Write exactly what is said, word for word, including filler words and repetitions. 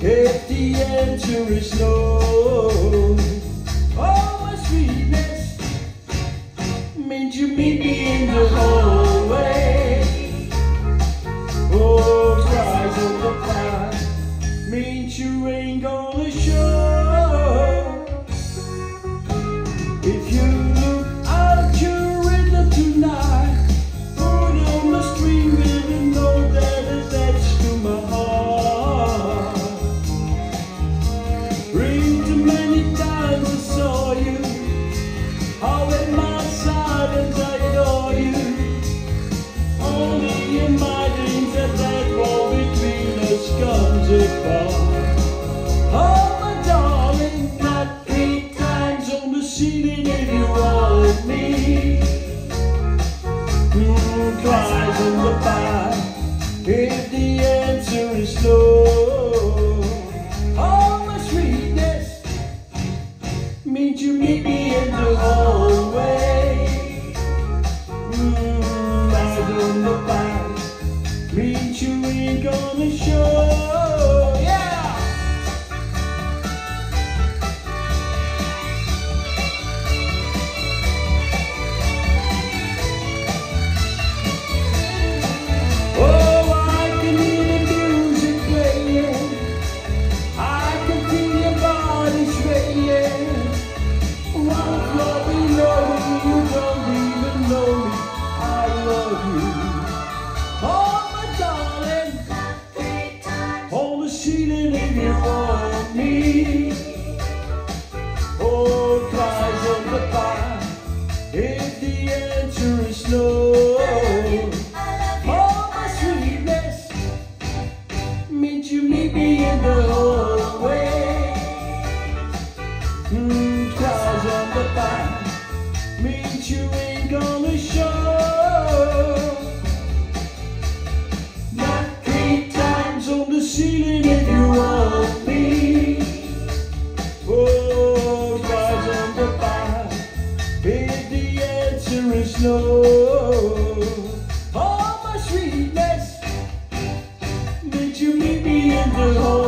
If the answer is no, oh, my sweetness means you meet me in the hallway. Oh, cries on the pie means you ain't gonna show. If you look out your window tonight, put on the string and know that it's attached to my heart. Ring too many times I saw you, all at my side and I adore you. Only in my dreams that that wall between us comes apart. Oh my darling, not three times on the ceiling if you want me. Mm, cries in the pie if the answer is no. Oh my sweetness means you meet me in the hallway. Mm, cries in the pie means you ain't gonna show. Yeah. Ceiling if you want me. Oh, cries on the pie if the answer is no. Oh, my sweetness means you meet me in the hallway. Mm, cries on the pie means you ain't gonna show. Not three times on the ceiling if you want me. Oh, cries on the pie if the answer is no. Oh, my sweetness means you meet me in the hall.